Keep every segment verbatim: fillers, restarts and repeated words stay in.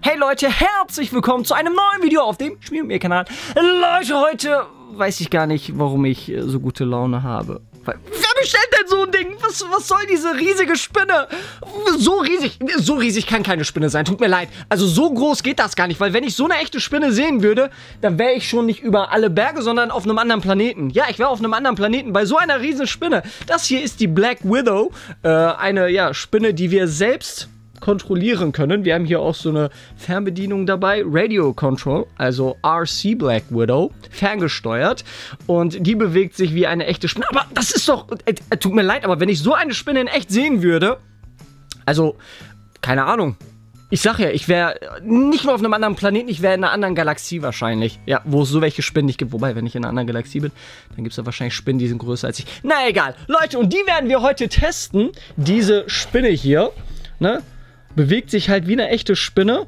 Hey Leute, herzlich willkommen zu einem neuen Video auf dem Spiel mir Kanal. Leute, heute weiß ich gar nicht, warum ich so gute Laune habe. Wer bestellt denn so ein Ding? Was, was soll diese riesige Spinne? So riesig, so riesig kann keine Spinne sein, tut mir leid. Also so groß geht das gar nicht, weil wenn ich so eine echte Spinne sehen würde, dann wäre ich schon nicht über alle Berge, sondern auf einem anderen Planeten. Ja, ich wäre auf einem anderen Planeten bei so einer riesen Spinne. Das hier ist die Black Widow, äh, eine ja, Spinne, die wir selbst kontrollieren können. Wir haben hier auch so eine Fernbedienung dabei, Radio Control, also R C Black Widow, ferngesteuert, und die bewegt sich wie eine echte Spinne. Aber das ist doch, äh, äh, tut mir leid, aber wenn ich so eine Spinne in echt sehen würde, also, keine Ahnung, ich sag ja, ich wäre nicht nur auf einem anderen Planeten, ich wäre in einer anderen Galaxie wahrscheinlich. Ja, wo es so welche Spinnen nicht gibt. Wobei, wenn ich in einer anderen Galaxie bin, dann gibt es da wahrscheinlich Spinnen, die sind größer als ich. Na egal. Leute, und die werden wir heute testen. Diese Spinne hier, ne? Bewegt sich halt wie eine echte Spinne.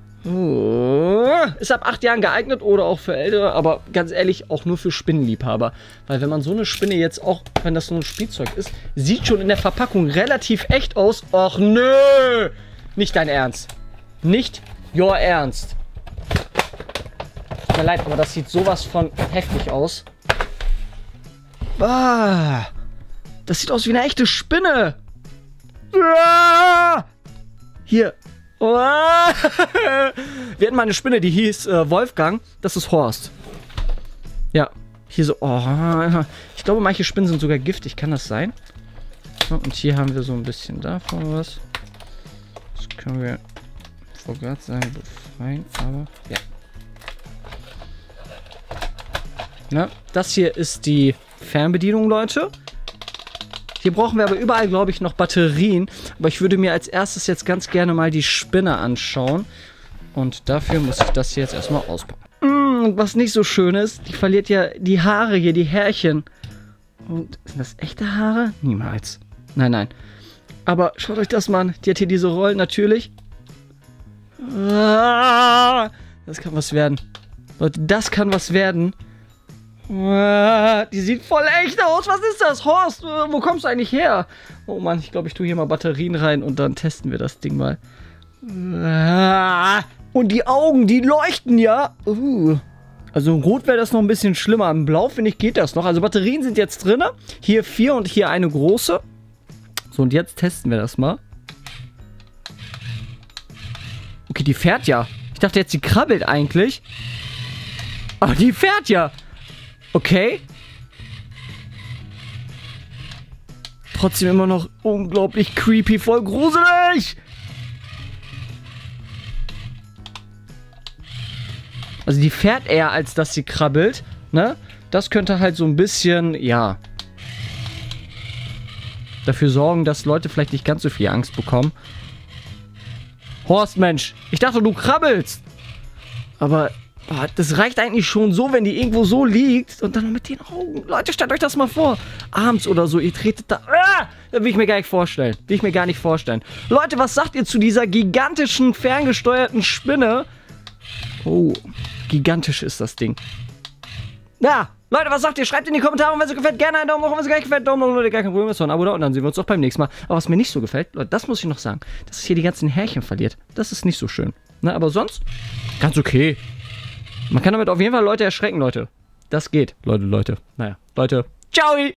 Ist ab acht Jahren geeignet oder auch für Ältere, aber ganz ehrlich, auch nur für Spinnenliebhaber. Weil wenn man so eine Spinne jetzt auch, wenn das nur ein Spielzeug ist, sieht schon in der Verpackung relativ echt aus. Och nö! Nicht dein Ernst. Nicht your Ernst. Tut mir leid, aber das sieht sowas von heftig aus. Ah, das sieht aus wie eine echte Spinne. Ah! Hier. Oh. Wir hatten mal eine Spinne, die hieß äh, Wolfgang. Das ist Horst. Ja. Hier so. Oh. Ich glaube, manche Spinnen sind sogar giftig. Kann das sein? Und hier haben wir so ein bisschen davon was. Das können wir, ich wollte gerade sagen, befreien. Aber ja. Na, das hier ist die Fernbedienung, Leute. Hier brauchen wir aber überall, glaube ich, noch Batterien. Aber ich würde mir als erstes jetzt ganz gerne mal die Spinne anschauen. Und dafür muss ich das hier jetzt erstmal auspacken. Mm, was nicht so schön ist, die verliert ja die Haare hier, die Härchen. Und sind das echte Haare? Niemals. Nein, nein. Aber schaut euch das mal an. Die hat hier diese Rollen natürlich. Ah, das kann was werden. Leute, das kann was werden. Die sieht voll echt aus. Was ist das? Horst, wo kommst du eigentlich her? Oh Mann, ich glaube, ich tue hier mal Batterien rein und dann testen wir das Ding mal. Und die Augen, die leuchten ja. Also in Rot wäre das noch ein bisschen schlimmer. Im Blau, finde ich, geht das noch. Also Batterien sind jetzt drin. Hier vier und hier eine große. So, und jetzt testen wir das mal. Okay, die fährt ja. Ich dachte jetzt, sie krabbelt eigentlich. Aber die fährt ja. Okay. Trotzdem immer noch unglaublich creepy, voll gruselig. Also die fährt eher, als dass sie krabbelt, ne? Das könnte halt so ein bisschen, ja, dafür sorgen, dass Leute vielleicht nicht ganz so viel Angst bekommen. Horst, Mensch, ich dachte, du krabbelst. Aber oh, das reicht eigentlich schon so, wenn die irgendwo so liegt und dann noch mit den Augen. Leute, stellt euch das mal vor. Abends oder so, ihr tretet da. Ah, das will ich mir gar nicht vorstellen. Will ich mir gar nicht vorstellen. Leute, was sagt ihr zu dieser gigantischen, ferngesteuerten Spinne? Oh, gigantisch ist das Ding. Ja, Leute, was sagt ihr? Schreibt in die Kommentare, und wenn es euch gefällt, gerne einen Daumen hoch, und wenn es euch gar nicht gefällt, Daumen hoch, Leute, gar kein Problem, ist ein Abo da, und dann sehen wir uns auch beim nächsten Mal. Aber was mir nicht so gefällt, Leute, das muss ich noch sagen, dass es hier die ganzen Härchen verliert. Das ist nicht so schön. Na, aber sonst ganz okay. Man kann damit auf jeden Fall Leute erschrecken, Leute. Das geht, Leute, Leute. Naja, Leute. Ciao!